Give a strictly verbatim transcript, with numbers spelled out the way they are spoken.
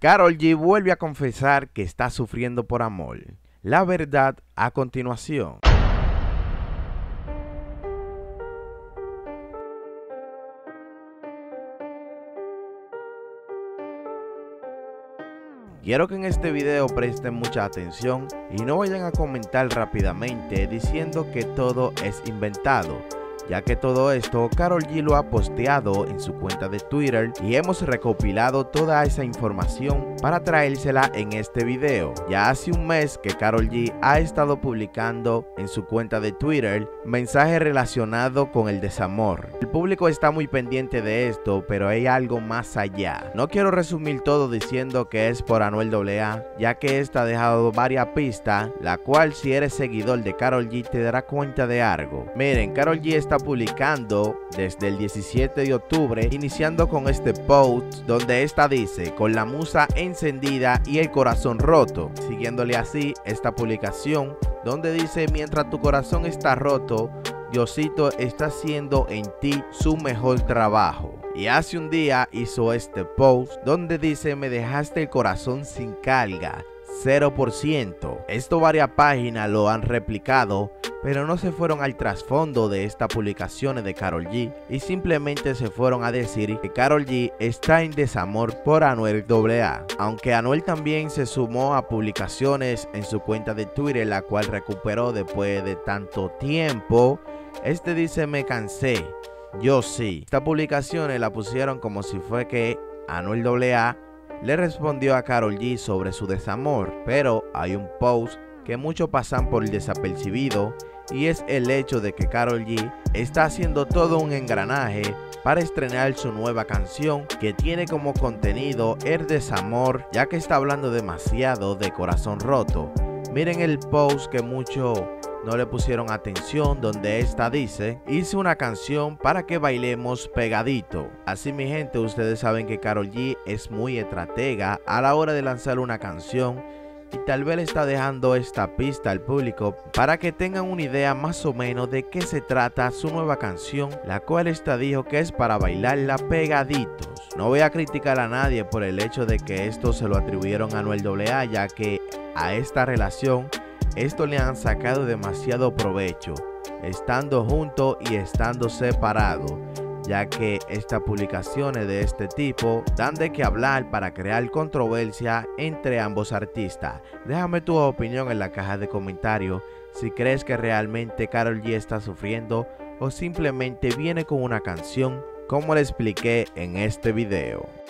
Karol G vuelve a confesar que está sufriendo por amor. La verdad a continuación. Quiero que en este video presten mucha atención y no vayan a comentar rápidamente diciendo que todo es inventado, ya que todo esto Karol G lo ha posteado en su cuenta de Twitter y hemos recopilado toda esa información para traérsela en este video. Ya hace un mes que Karol G ha estado publicando en su cuenta de Twitter mensajes relacionados con el desamor. El público está muy pendiente de esto, pero hay algo más allá. No quiero resumir todo diciendo que es por Anuel A A, ya que esta ha dejado varias pistas, la cual si eres seguidor de Karol G te dará cuenta de algo. Miren, Karol G está publicando desde el diecisiete de octubre, iniciando con este post donde esta dice: con la musa encendida y el corazón roto. Siguiéndole así esta publicación donde dice: mientras tu corazón está roto, Diosito está haciendo en ti su mejor trabajo. Y hace un día hizo este post donde dice: me dejaste el corazón sin carga, cero por ciento. Esto varias páginas lo han replicado, pero no se fueron al trasfondo de estas publicaciones de Karol G y simplemente se fueron a decir que Karol G está en desamor por Anuel A A. Aunque Anuel también se sumó a publicaciones en su cuenta de Twitter, la cual recuperó después de tanto tiempo. Este dice: me cansé, yo sí. Estas publicaciones la pusieron como si fue que Anuel A A le respondió a Karol G sobre su desamor, pero hay un post que muchos pasan por desapercibido, y es el hecho de que Karol G está haciendo todo un engranaje para estrenar su nueva canción que tiene como contenido el desamor, ya que está hablando demasiado de corazón roto. Miren el post que muchos no le pusieron atención, donde esta dice: hice una canción para que bailemos pegadito. Así, mi gente, ustedes saben que Karol G es muy estratega a la hora de lanzar una canción, y tal vez le está dejando esta pista al público para que tengan una idea más o menos de qué se trata su nueva canción, la cual esta dijo que es para bailarla pegaditos. No voy a criticar a nadie por el hecho de que esto se lo atribuyeron a Anuel A A, ya que a esta relación esto le han sacado demasiado provecho, estando juntos y estando separados, ya que estas publicaciones de este tipo dan de qué hablar para crear controversia entre ambos artistas. Déjame tu opinión en la caja de comentarios si crees que realmente Karol G está sufriendo o simplemente viene con una canción como le expliqué en este video.